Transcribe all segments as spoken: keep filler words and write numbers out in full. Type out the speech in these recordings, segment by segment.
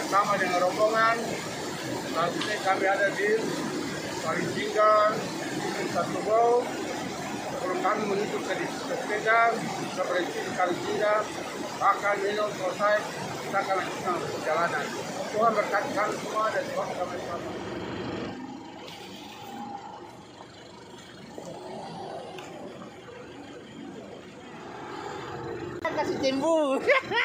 bersama dengan rombongan. Saat ini kami ada di Kalisingga, di Satubau. Sebelum kami menuju ke sepeda, ke berhenti di Kalisingga, makan, minum, selesai, kita akan lanjutkan perjalanan. Tuhan berkati kami semua dan Tuhan kami sama. Kasih timbul.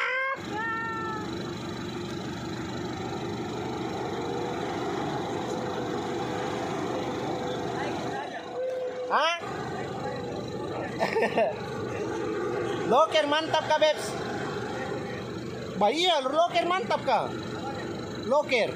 Hah? Loker mantap kah, Bebs? Bah iya, loker mantap kah? Loker.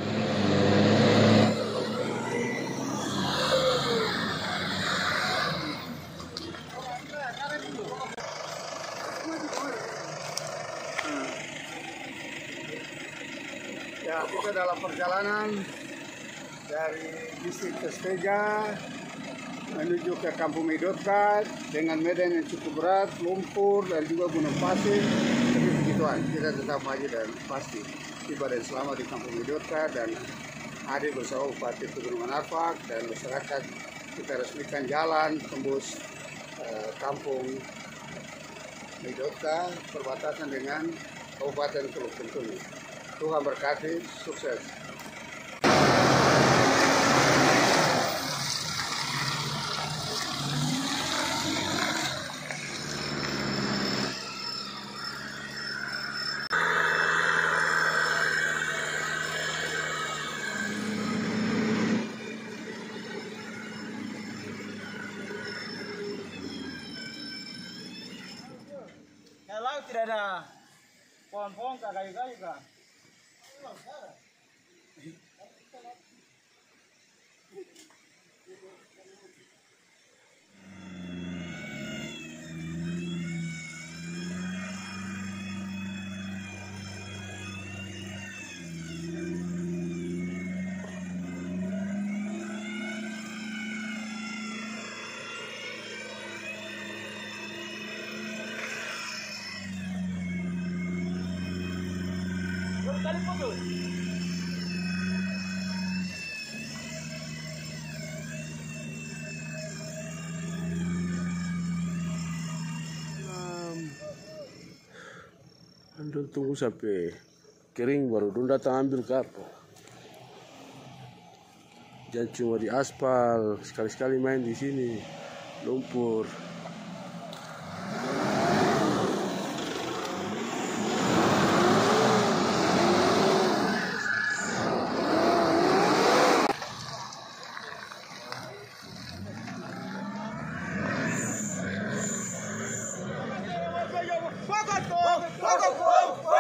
Ya, kita dalam perjalanan dari distrik Kesteja menuju ke Kampung Medotka dengan medan yang cukup berat, lumpur dan juga gunung pasir. Tapi begituan, kita tetap maju dan pasti tiba dan selamat di Kampung Medotka dan hadir bersama Bupati Pegunungan Arfak dan masyarakat. Kita resmikan jalan tembus eh, Kampung Medotka perbatasan dengan Kabupaten Teluk Bentulu. Tuhan berkati, sukses. Kalau tidak ada pohon-pohon kah, kayu-kayu kah? Kali putus. Anda tunggu sampai kering baru dulu datang ambil kartu. Jangan cuma di aspal, sekali-sekali main di sini lumpur. Fogo! Fogo! Fogo!